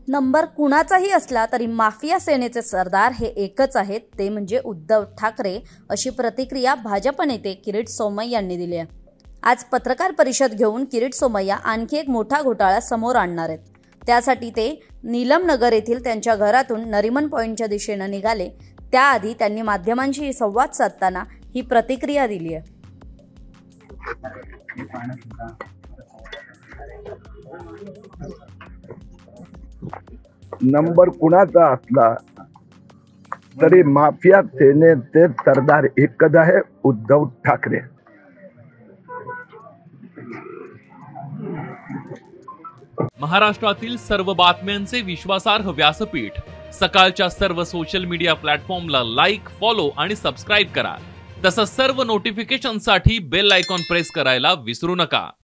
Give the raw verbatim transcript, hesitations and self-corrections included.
Number कुणाचाही असला तरी mafia सेनेचे सरदार हे एकच आहेत, ते म्हणजे उद्धव ठाकरे, अशी प्रतिक्रिया भाजप नेते किरीट सोमय्या यांनी दिली आहे। आज पत्रकार परिषद घेऊन किरीट सोमय्या आणखी एक मोठा घोटाळा समोर आणणार आहेत। त्यासाठी ते नीलमनगर येथील त्यांच्या घरातून नरिमन पॉइंटच्या दिशेने निघाले। त्याआधी त्यांनी माध्यमांशी संवाद साधताना ही प्रतिक्रिया दिली आहे। नंबर कुणाचा असला तरी माफिया सेनेचे सरदार एकच आहे, उद्धव ठाकरे। महाराष्ट्रातील सर्व बातम्यांचे विश्वासार्ह व्यासपीठ सकाळच्या सर्व सोशल मीडिया प्लॅटफॉर्मला लाईक, फॉलो आणि सबस्क्राइब करा। तसंच सर्व नोटिफिकेशनसाठी बेल आयकॉन प्रेस करायला विसरू नका।